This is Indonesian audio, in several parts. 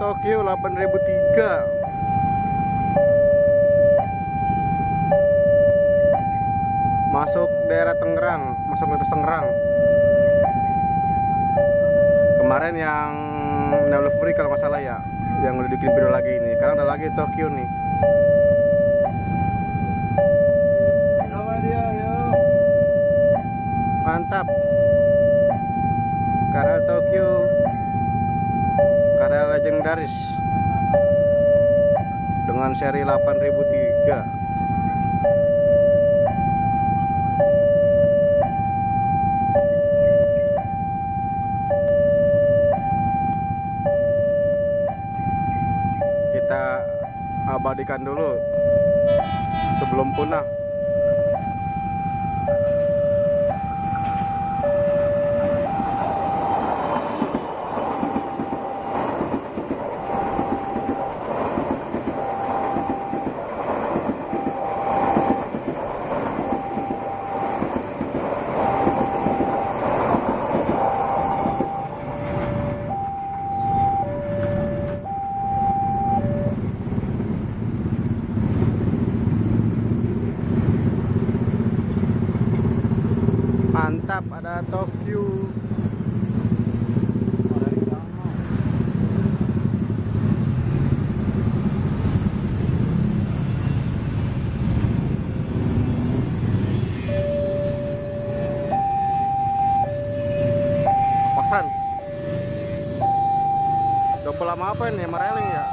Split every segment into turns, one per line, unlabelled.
Tokyo 8003. Masuk daerah Tangerang, masuk lintas Tangerang. Kemarin yang Never Free kalau nggak salah ya, yang udah bikin video lagi ini. Sekarang ada lagi Tokyo nih. Mantap. KRL Tokyo, KRL legendaris dengan seri 8003. Kita abadikan dulu sebelum punah. Mantap, ada Tokyo. Pasan. Double lama apa ini? Mareling ya?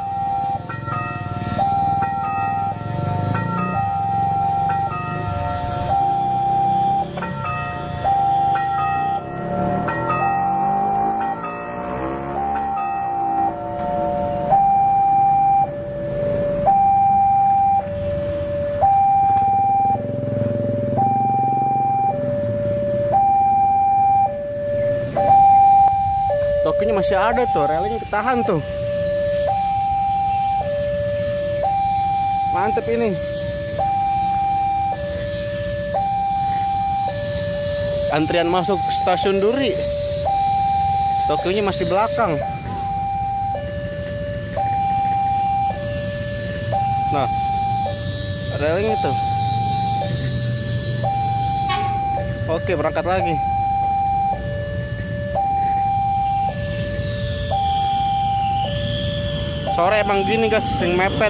Tokyonya masih ada tuh, relnya ketahan tuh. Mantep ini. Antrian masuk stasiun Duri. Tokyonya masih belakang. Nah, relnya itu. Oke, berangkat lagi. Sore emang gini guys, sering mepet.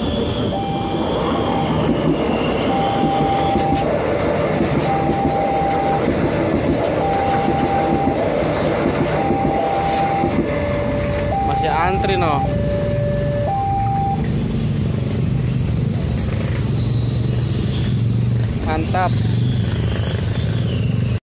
Masih antri noh. Mantap.